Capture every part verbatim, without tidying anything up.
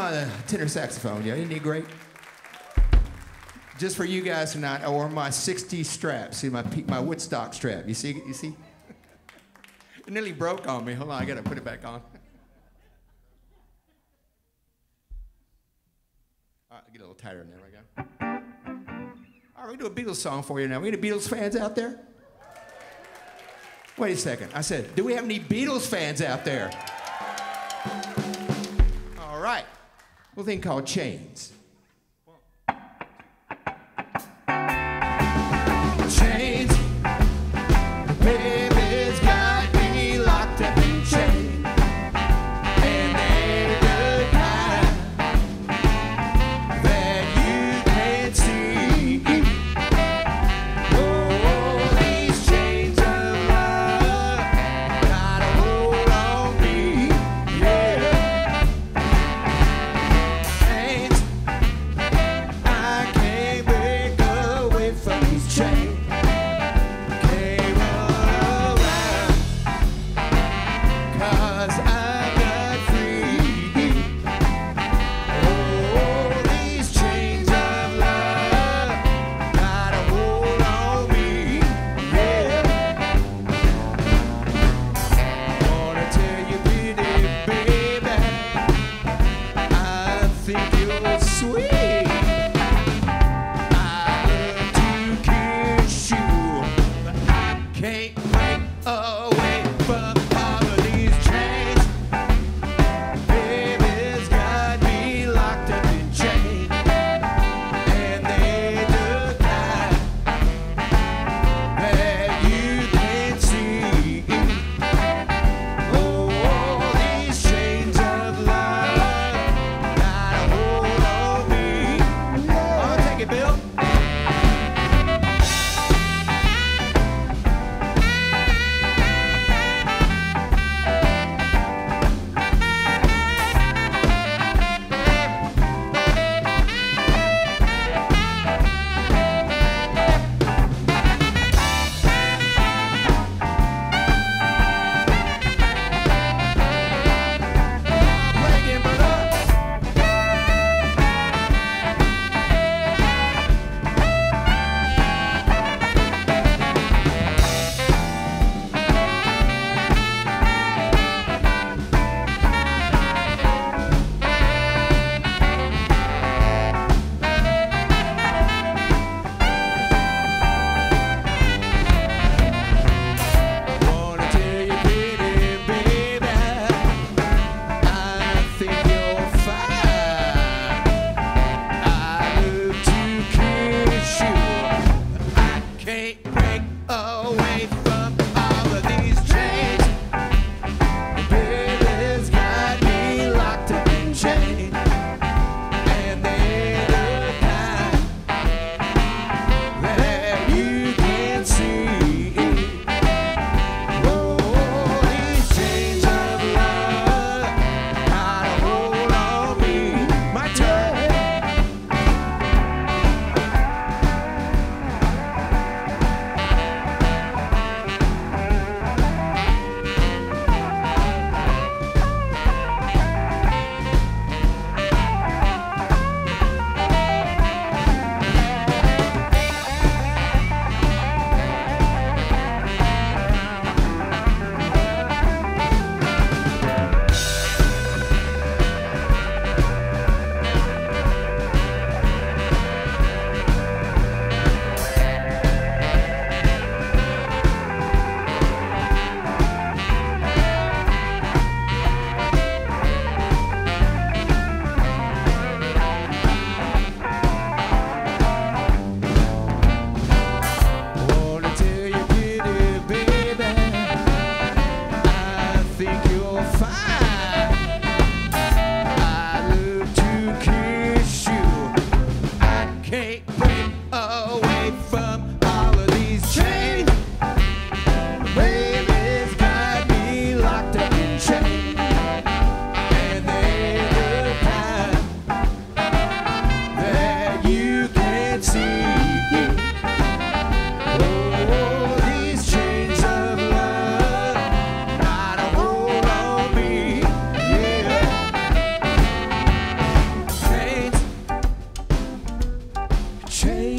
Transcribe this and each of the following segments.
on the tenor saxophone, yeah, isn't he great? Just for you guys tonight, I wore my sixties strap. See my my Woodstock strap. You see? You see? It nearly broke on me. Hold on, I gotta put it back on. All right, get a little tighter in there. We go. All right, we do a Beatles song for you now. We any Beatles fans out there? Wait a second. I said, do we have any Beatles fans out there? All right. A little thing called Chains. Chains, baby's got me locked up in chains, and they're the kind that you can't see. Oh, these chains of love got a hold on me, yeah. Chains, I can't break away from these chains.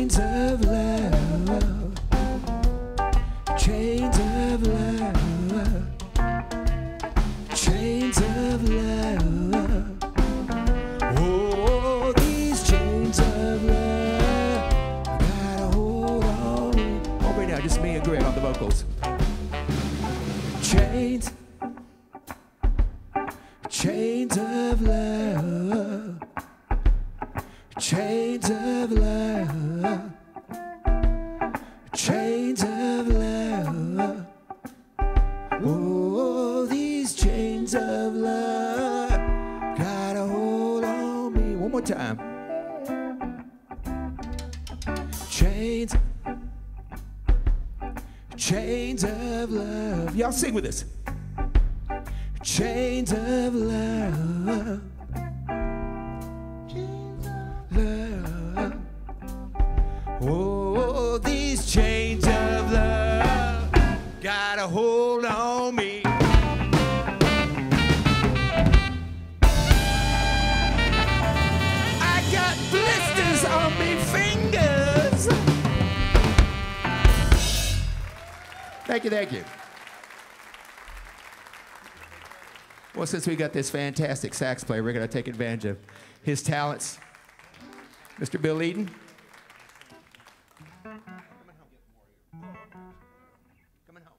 Chains of love, chains of love, chains of love. Oh, these chains of love, gotta hold on. Oh, right now, just me and Greg on the vocals. Chains, chains of love, chains of love, chains of love. Oh, these chains of love gotta hold on me. One more time. Chains, chains of love. Y'all sing with us. Chains of love, love. Oh, these chains of love gotta hold on me. I got blisters on me fingers. Thank you, thank you. Well, since we got this fantastic sax player, we're going to take advantage of his talents. Mister Bill Eden. Coming home.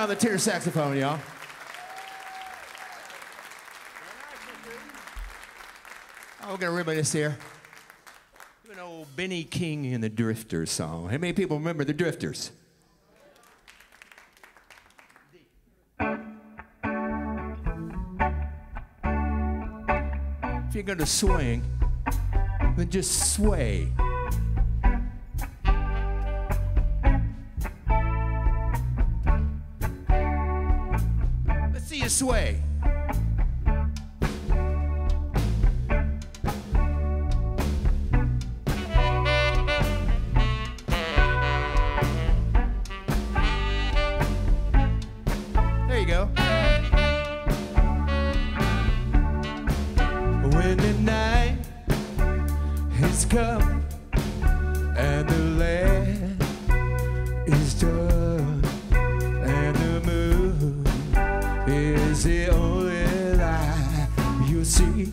the tenor saxophone, y'all. Oh, we're gonna reminisce here. You know, Benny King and the Drifters song. How many people remember the Drifters? If you're gonna swing, then just sway. Let's see you sway. There you go. When the night has come and the land is done and the moon is the only light you'll see.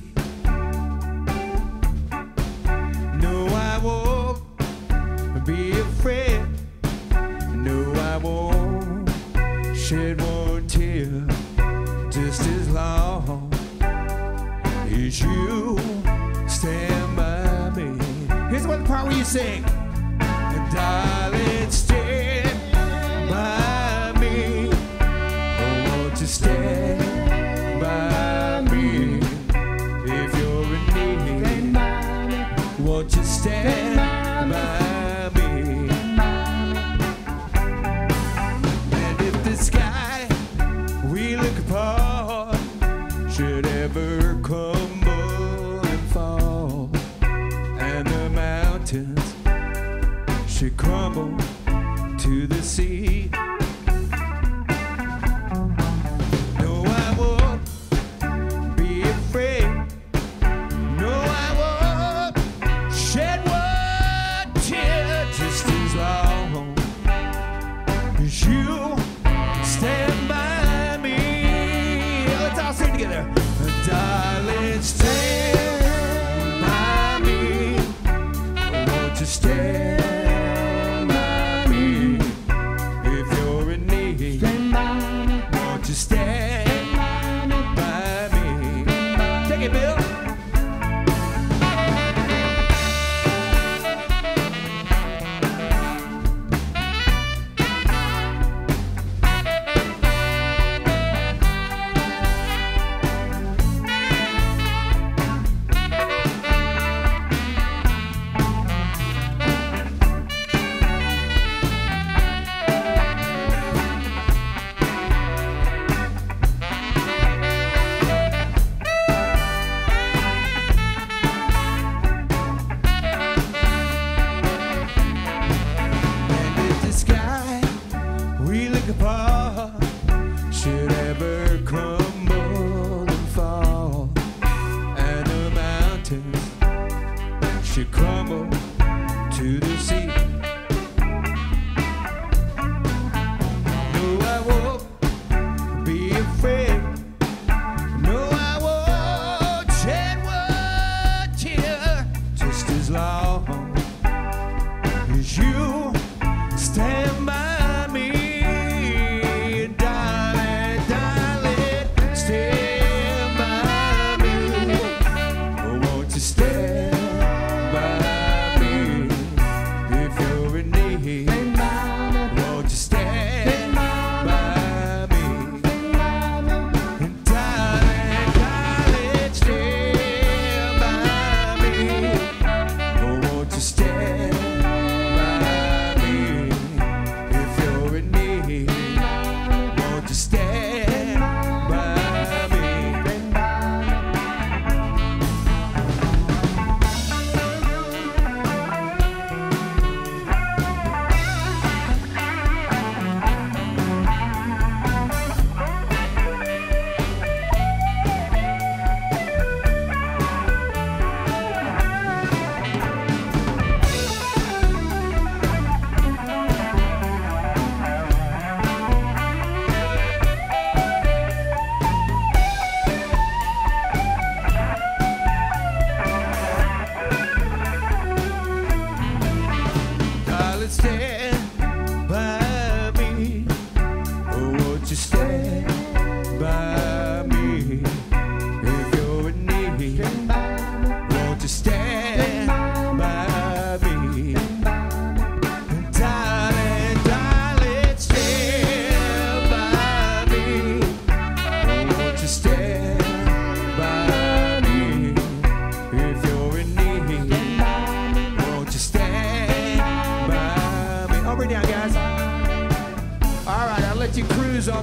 No, I won't be afraid. No, I won't shed one tear just as long as you stand by me. Here's the one part where you sing. Darling, stand by me. Oh, won't you stand by me? If you're in need, won't you stand by me? And if the sky we look upon should ever crumble and fall, and the mountains should crumble to the sea, no, I won't be afraid. No, I won't shed one tear just as long as you stand by me. Let's all sing together. Darling, stand by me. Won't you stand by me? If you're in need, won't you stand by me? Take it, Bill.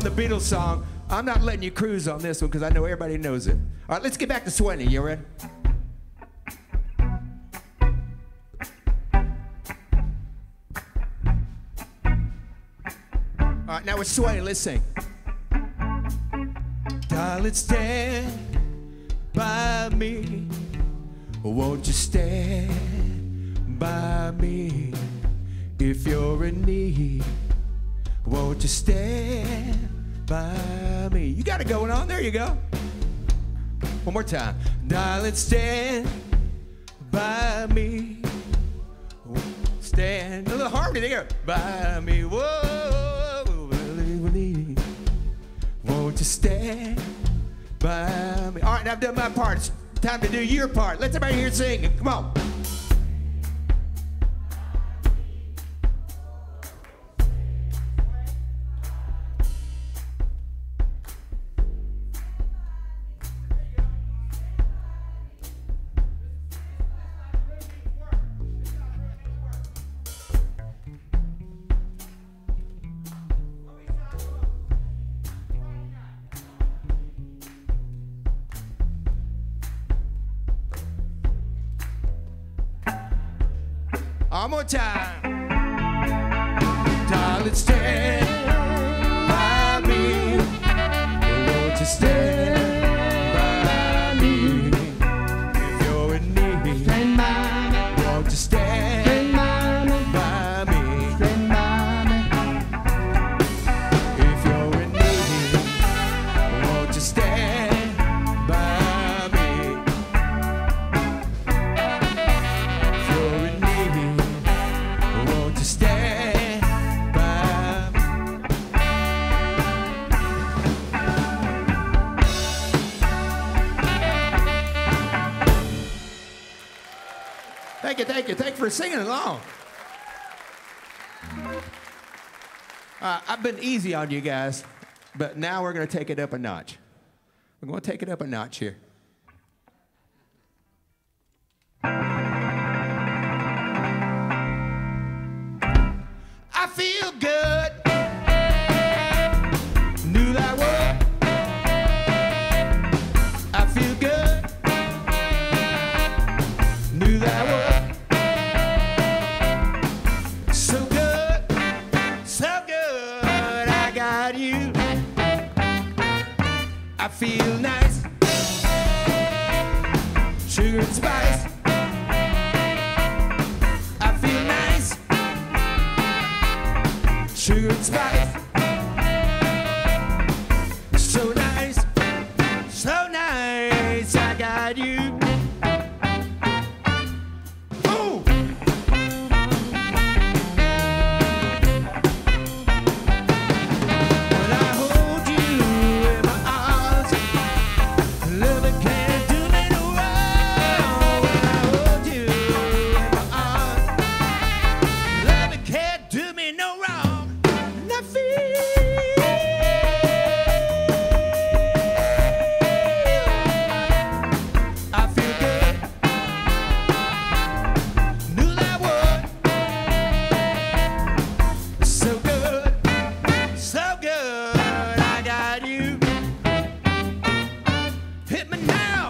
the Beatles song. I'm not letting you cruise on this one because I know everybody knows it. All right, let's get back to Sweeney. You ready? All right, now with Sweeney, let's sing. Darling, stand by me. Won't you stand by me? If you're in need, won't you stand by me? You got it going on. There you go. One more time. Darling, stand by me. Stand. A little harmony there. By me. Whoa. Won't you stand by me? All right, I've done my part. It's time to do your part. Let's everybody here sing. Come on. One more time. Darling, stand by me. Won't you stand by me? If you're in need, stand by me. Won't you stand by me? Stand by me. If you're in need, won't you stand by me? If you're in need, won't you stand by me? Thank you, thank you, thank you for singing along. Uh, I've been easy on you guys, but now we're going to take it up a notch. We're going to take it up a notch here. I feel good. Knew that word. I feel good. Knew that word. So good, so good. I got you. I feel nice. Sugar and spice. I feel nice. Sugar and spice. So nice, so nice. I got you. Oh! When I hold you in my arms, love it can't do me no wrong. When I hold you in my arms, love it can't do me no wrong. And I feel, I feel good. Knew that would. So good, so good. I got you. Hit me now.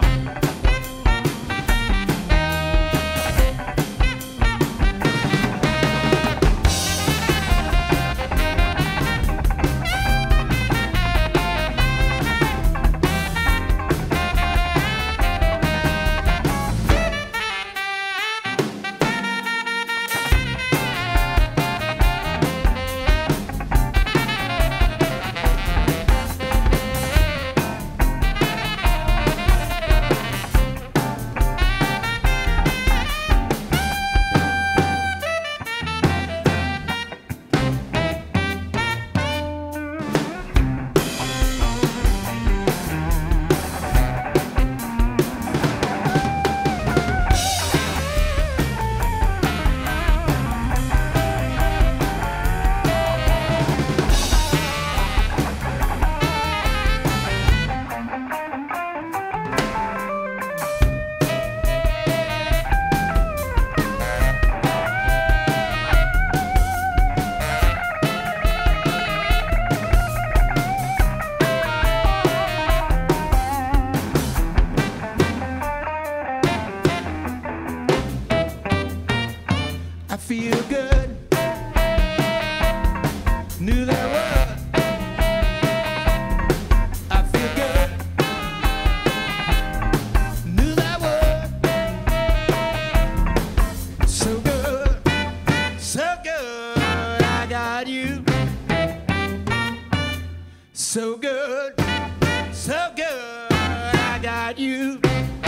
got you.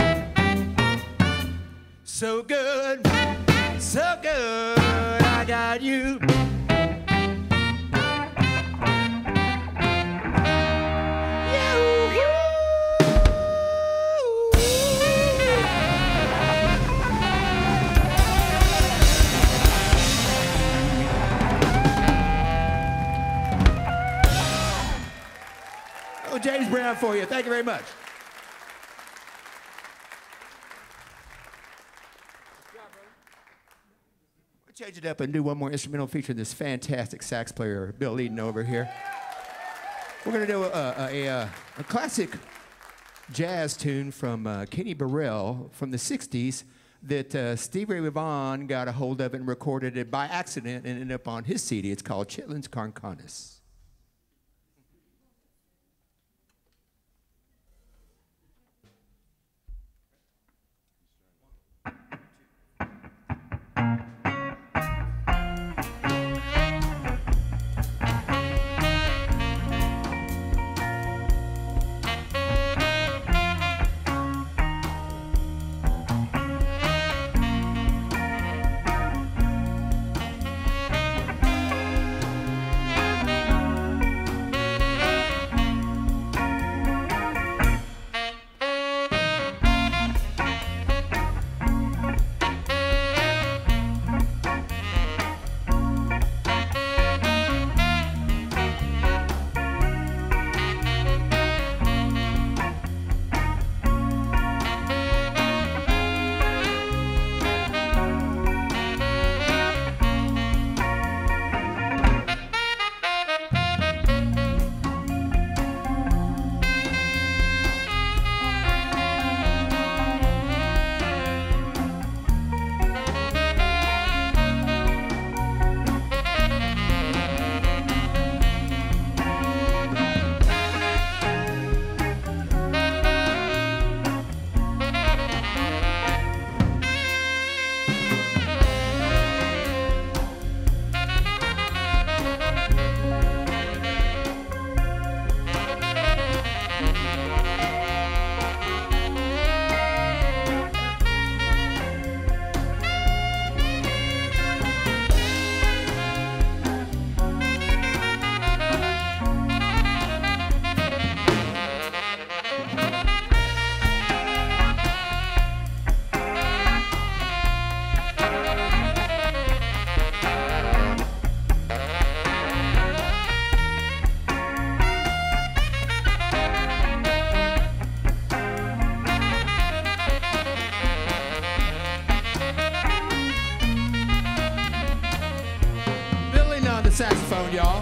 So good, so good, I got you. Oh, James Brown for you. Thank you very much. We'll change it up and do one more instrumental featuring this fantastic sax player, Bill Eden, over here. We're going to do a, a, a, a classic jazz tune from uh, Kenny Burrell from the sixties that uh, Stevie Ray Vaughan got a hold of and recorded it by accident and ended up on his C D. It's called Chitlins Carcanis. Saxophone, y'all.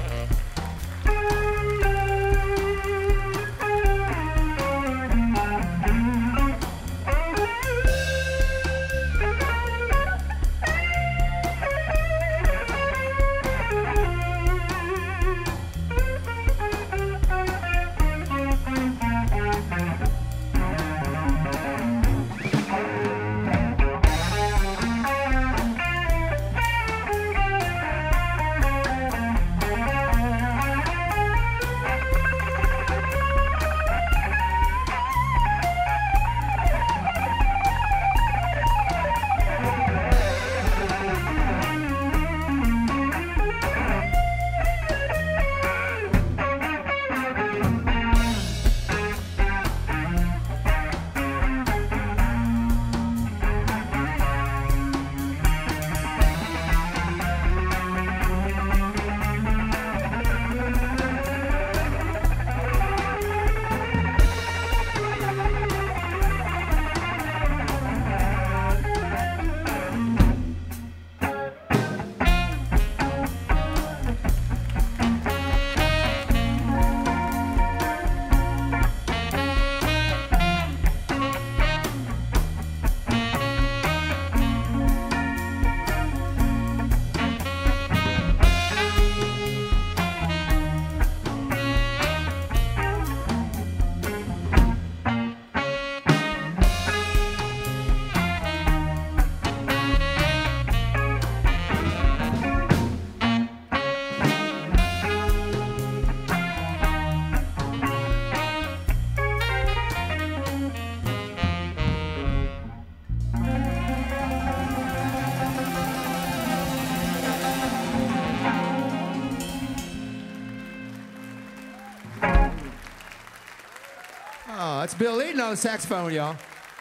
it's Bill Eaton on the saxophone, y'all.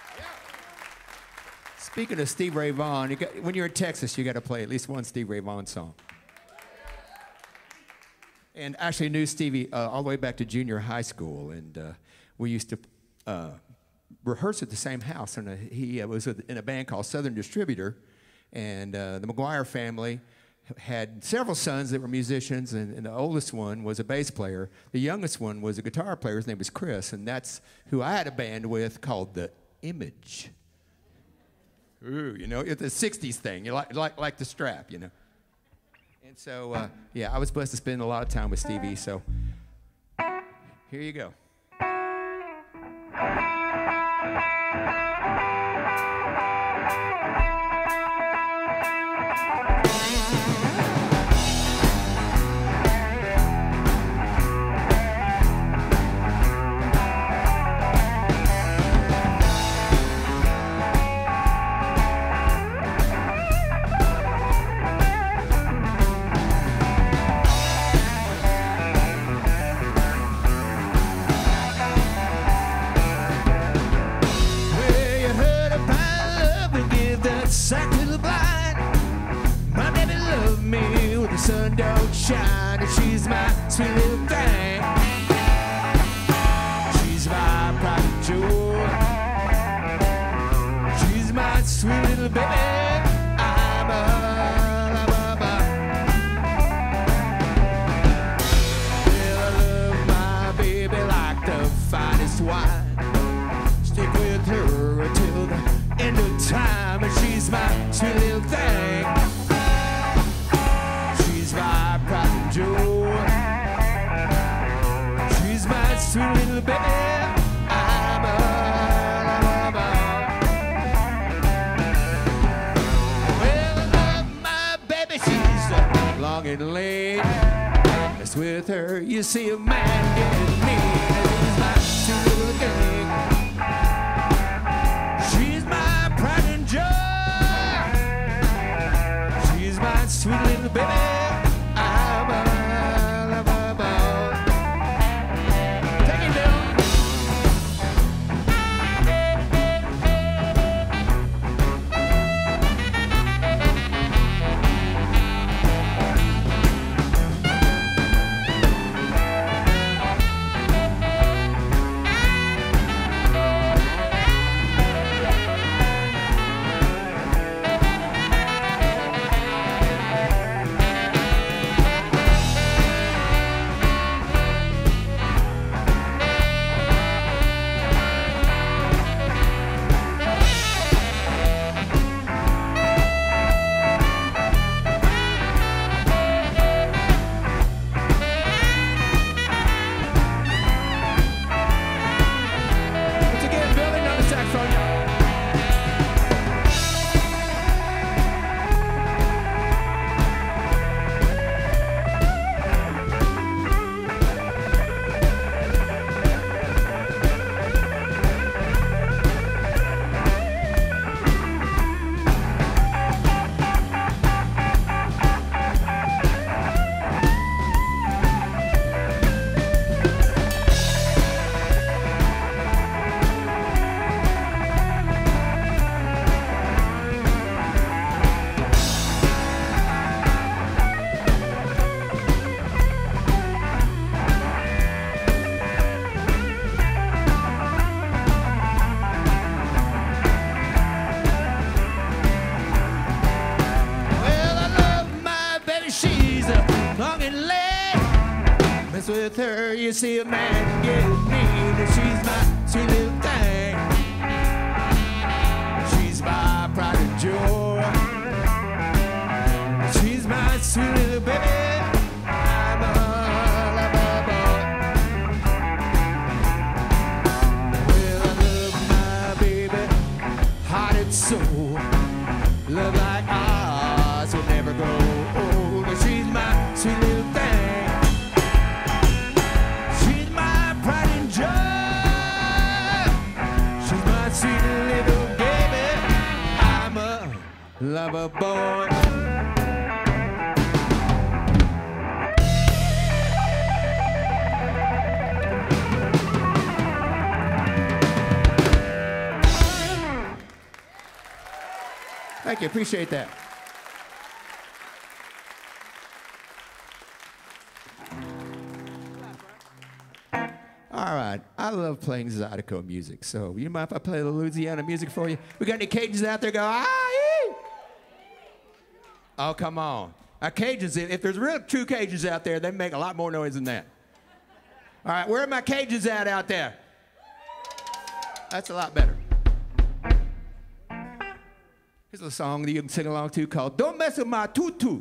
Speaking of Steve Ray Vaughan, you got, when you're in Texas, you got to play at least one Steve Ray Vaughan song. And actually knew Stevie uh, all the way back to junior high school, and uh, we used to uh, rehearse at the same house. And uh, he uh, was in a band called Southern Distributor, and uh, the McGuire family had several sons that were musicians, and, and the oldest one was a bass player. The youngest one was a guitar player. His name was Chris, and that's who I had a band with called The Image. Ooh, you know, it's a sixties thing. You like, like, like the Strap, you know. And so, uh, yeah, I was blessed to spend a lot of time with Stevie, so here you go. Sun don't shine, and she's my sweet little thing. She's my pride and joy. She's my sweet little baby. I'm a, I'm a, well, I love my baby like the finest wine. Stick with her until the end of time, and she's my sweet little thing. She's my sweet little baby. I'm a, I'm a, well, I love my baby. She's long and late. Mess with her, you see a man getting mean. She's my sweet little thing. She's my pride and joy. She's my sweet little baby. With her, you see a man get mean, and she's my sweet little thing. She's my pride and joy. She's my sweet little baby. I'm a lover boy. Well, I love my baby, heart and soul. Love like ours will never grow old. She's my sweet little thing. Lover boy. Thank you, appreciate that. All right, I love playing Zydeco music, so you mind if I play the Louisiana music for you? We got any Cajuns out there go, ah, ee? Oh, come on. Our Cajuns, if there's real true Cajuns out there, they make a lot more noise than that. All right, where are my Cajuns at out there? That's a lot better. Here's a song that you can sing along to called Don't Mess With My Tutu.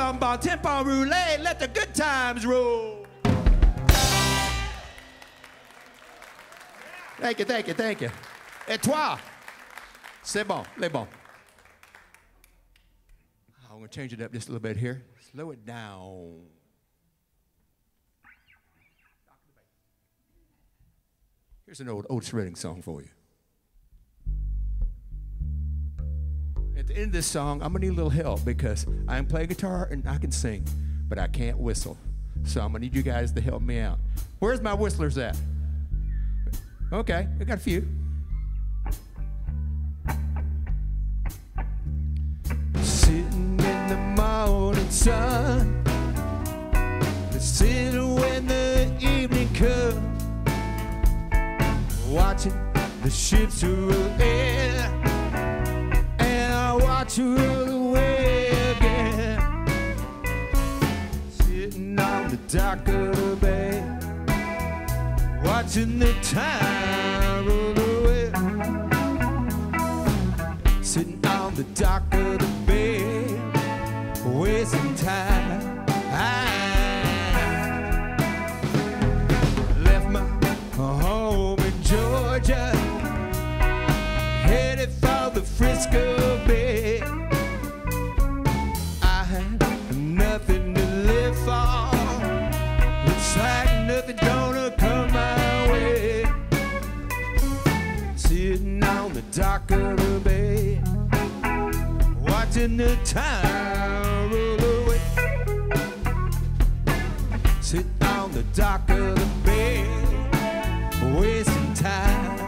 rumba, tempo roulette, let the good times roll. Thank you, thank you, thank you. Et toi? C'est bon, les bon. I'm going to change it up just a little bit here. Slow it down. Here's an old Otis Redding song for you. At the end of this song, I'm going to need a little help because I can play guitar and I can sing, but I can't whistle. So I'm going to need you guys to help me out. Where's my whistlers at? Okay, we got a few. Sitting in the morning sun, sitting when the evening comes, watching the ships roll in, and I watch you roll away again. Sitting on the dock of the bay, watching the time roll away. Sitting on the dock of the bay, wasting time. I left my home in Georgia, headed for the Frisco Bay. I had nothing to live for. Looks like nothing's gonna come my way. Sitting on the dock of the bay, watching the time roll away. Sit on the dock of the bay, wasting time.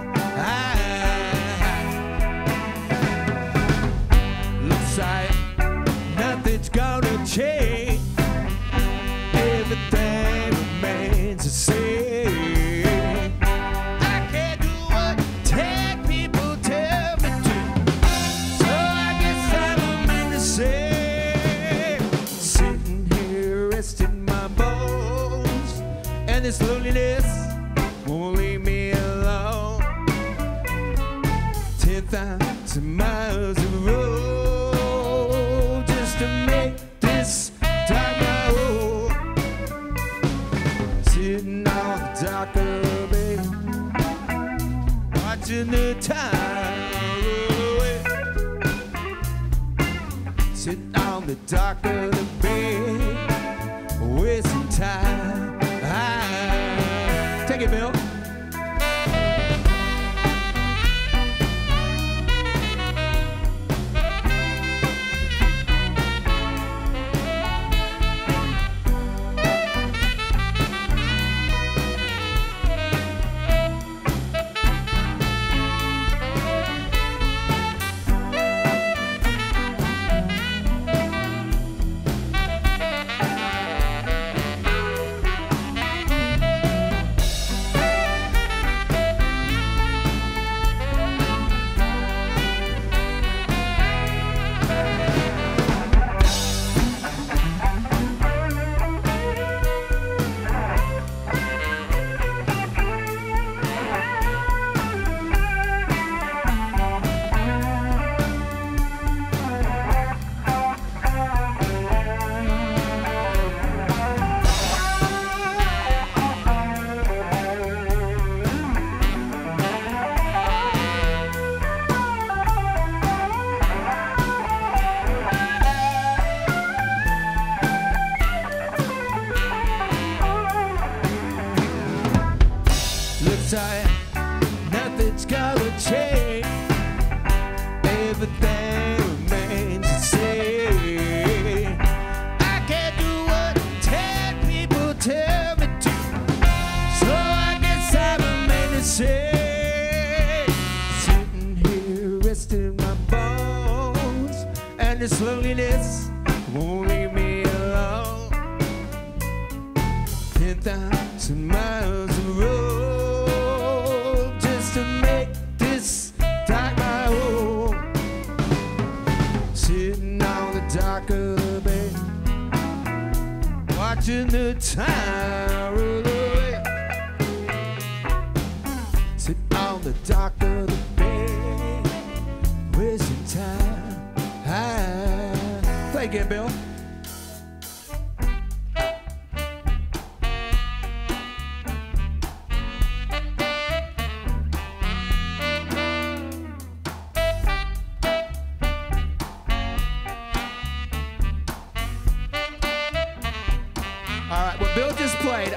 Looks like nothing's gonna change. Everything remains the same. I can't do what ten people tell me to, so I guess I'm meant to say. Sitting here resting my bones, and this loneliness won't leave me alone. Ten thousand miles of road just to make this time my own. Sitting on the dock of the bay, watching the time roll away. Sitting on the dock of the bay, wasting time. Take it, Bill. Nothing's gonna change. Everything remains the same. I can't do what ten people tell me to, so I guess I remain the same. Sitting here resting my bones, and this loneliness won't leave me alone. Ten thousand miles of road to make this time my own. Sitting on the dock of the bay, watching the time roll away. Sitting on the dock of the bay, wasting time. Play again, Bill.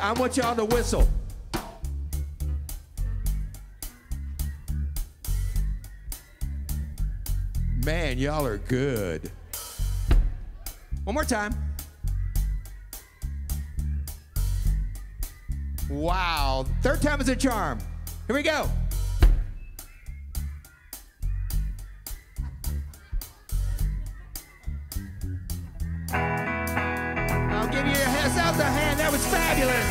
I want y'all to whistle. Man, y'all are good. One more time. Wow, third time is a charm. Here we go. I'll give you your hands out the hand. That was fabulous.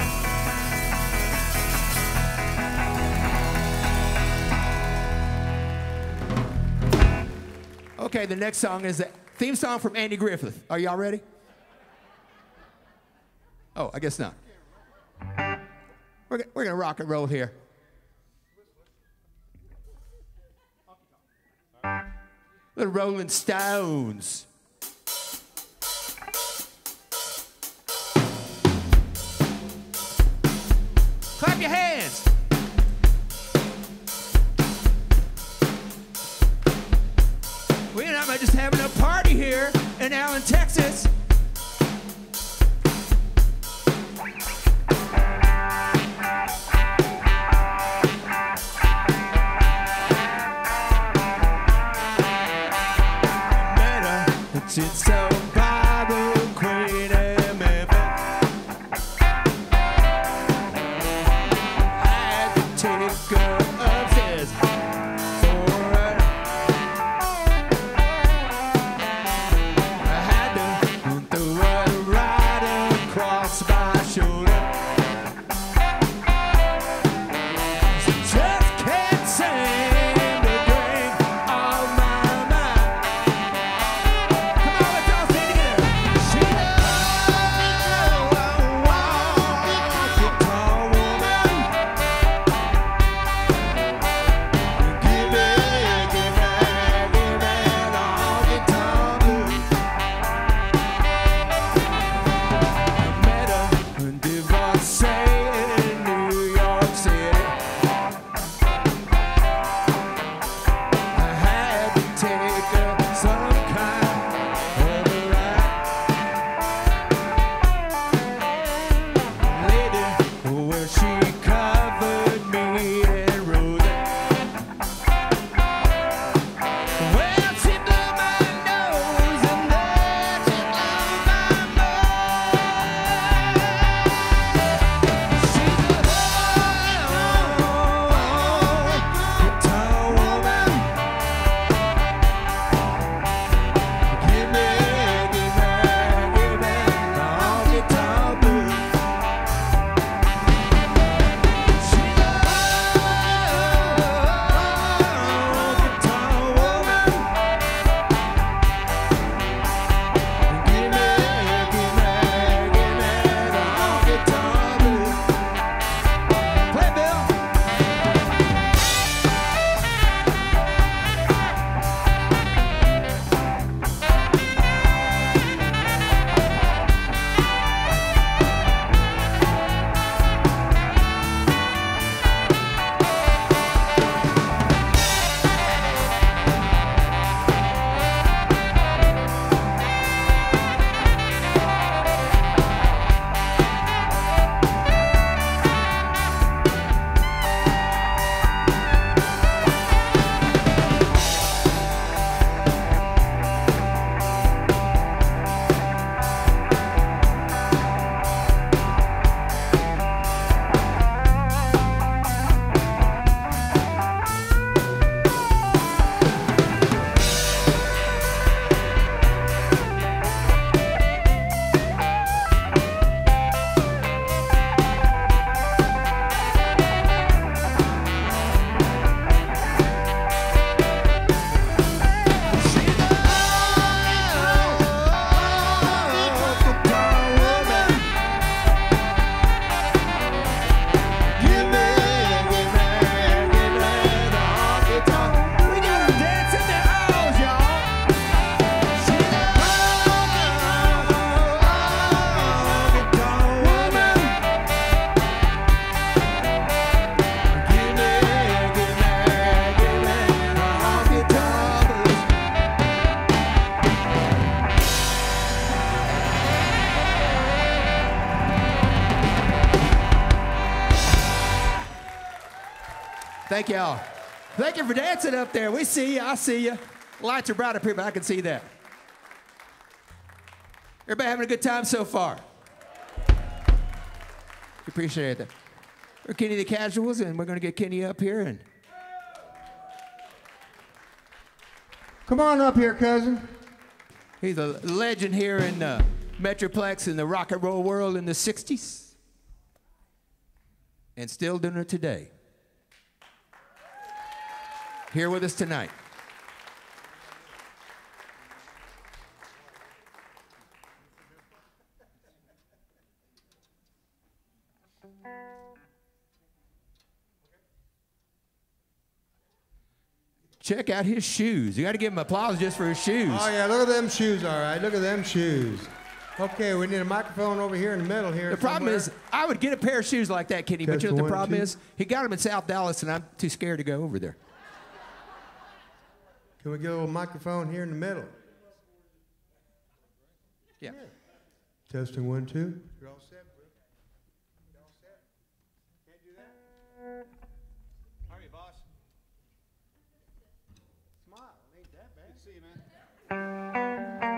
Okay, the next song is the theme song from Andy Griffith. Are y'all ready? Oh, I guess not. We're, we're gonna rock and roll here. The Rolling Stones. Clap your hands. We're not just having a party here in Allen, Texas. It's so Bible Queen and Memphis. I had to take her upstairs for a I had to throw her right across my shoulder. She just can't seem to drink all my mind. Come on, let's go. Thank y'all. Thank you for dancing up there. We see you. I see you. Lights are bright up here, but I can see that. Everybody having a good time so far? Appreciate that. We're Kenny the Casuals, and we're going to get Kenny up here. And come on up here, cousin. he's a legend here in the Metroplex in the rock and roll world in the sixties, and still doing it today. Here with us tonight. Check out his shoes. You got to give him applause just for his shoes. Oh, yeah, look at them shoes, all right. Look at them shoes. Okay, we need a microphone over here in the middle here. The problem somewhere. is, I would get a pair of shoes like that, Kenny, but you know what the one, problem two. is? He got them in South Dallas, and I'm too scared to go over there. Can we get a little microphone here in the middle? Yeah. Testing one, two. You're all set, bro? You all set? Can't do that? How are you, boss? Smile. Ain't that bad. Good to see you, man.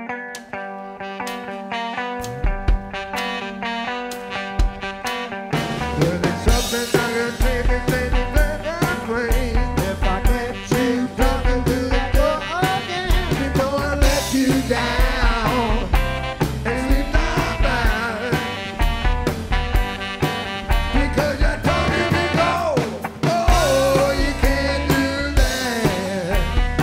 Well, there's something I can take and take it that way. If I catch you talking to the door again before I let you down and sleep down bad, because I told you before, oh, you can't do that.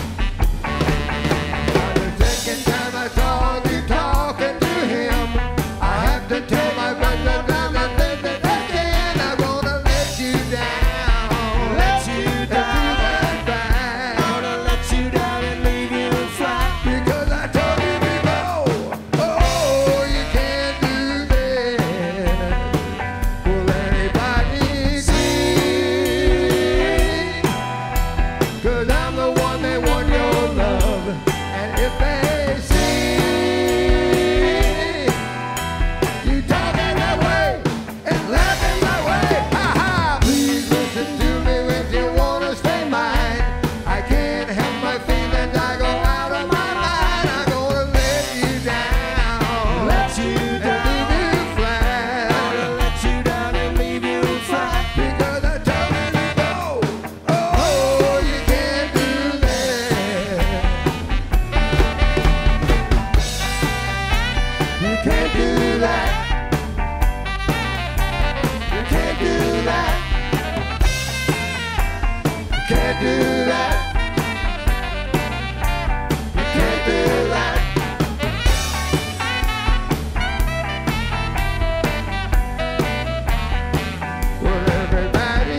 By the second time I saw you talking to him, I have to tell my brother that I think that again I'm gonna let you down, let you down, gonna let you down and leave you flat, because I told you before, oh, you can't do that. Will anybody see? 'Cause I'm the one that won your love, and if they see you talking that way and laughing that way, ha ha, please listen to me if you wanna stay mine. I can't help my feelings, I go out of my mind. I'm gonna let you down, let you down, and leave you flat, gonna let you down and leave you flat, because I told you before, oh, you can't do that. You can't do that. You can't do that. You can't do that. You can't do that. Well, everybody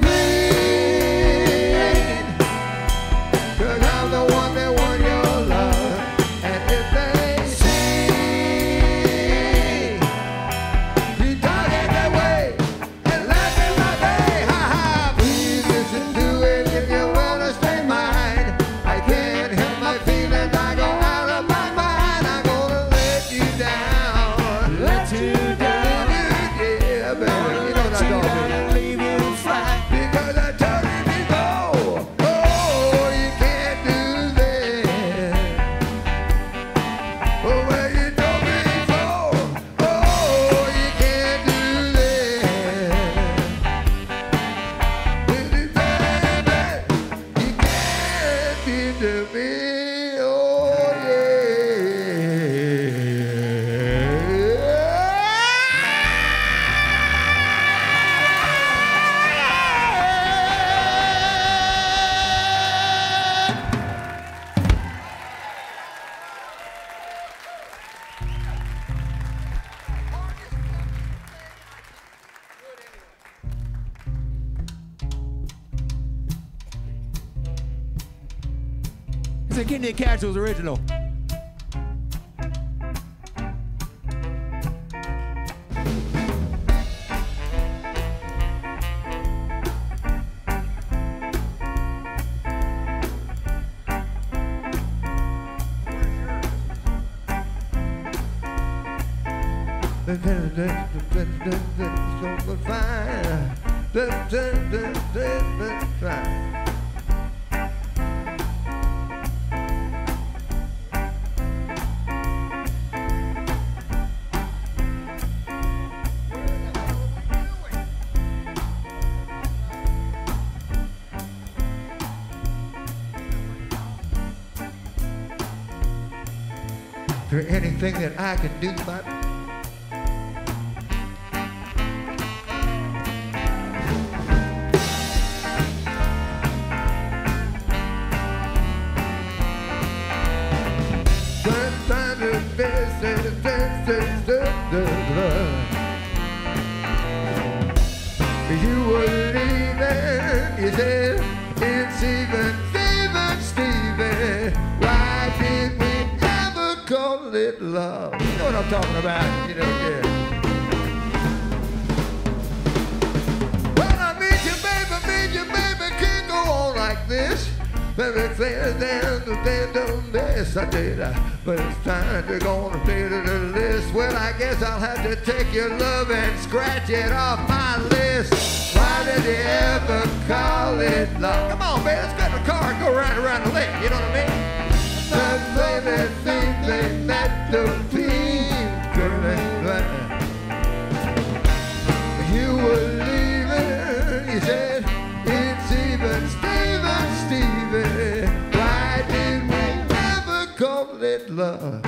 agreed, 'cause I'm the one that won your love, and if they see you talking that way and laughing that way, ha ha, please listen to it if you wanna stay mine. I can't help my feelings, I go out of my mind. I'm gonna let you down, let you down, yeah, baby, you know what I'm talking about. And leave you flat, because I told you before, oh, you can't do that. Oh, well, you told me before, oh, you can't do that. Baby, baby, you can't be to me, oh, It's a Kenny the Casuals original. so fine. Is there anything that I can do about it? You were leaving, you said, it's even, even Steven. Why did we ever call it love? You know what I'm talking about, you know, yeah. Well, I meet you, baby, meet you, baby, can't go on like this. Everything down the bend on this, I did, uh, but it's time to go on and pay to the list. Well, I guess I'll have to take your love and scratch it off my list. Why did you ever call it love? Come on, man, let's get in the car and go right around the lake, you know what I mean? The baby think they met the people. You were leaving, you said, it's even Steven, Steven. Why did we never call it love?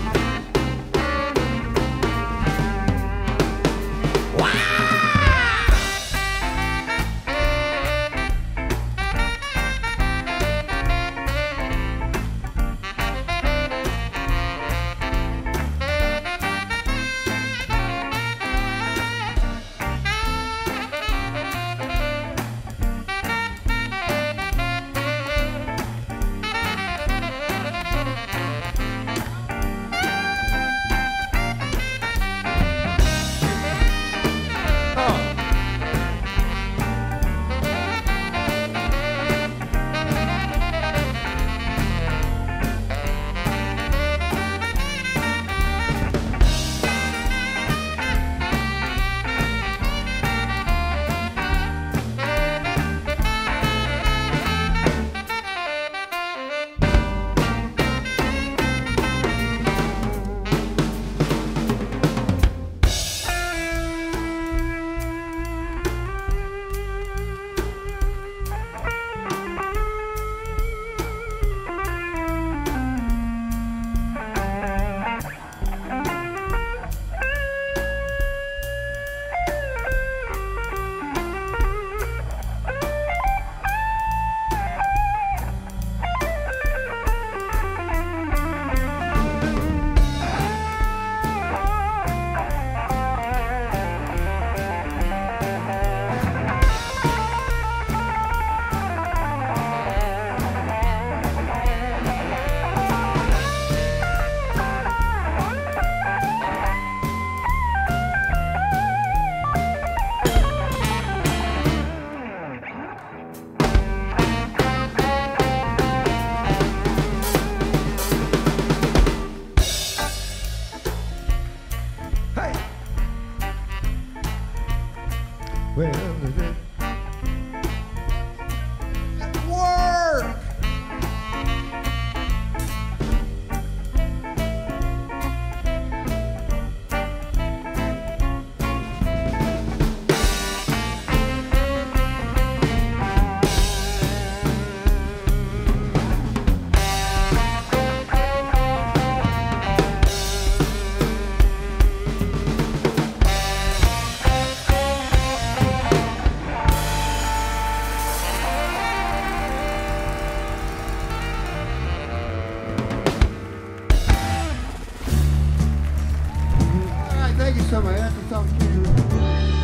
Well, it work. Thank you so much. That's what's up.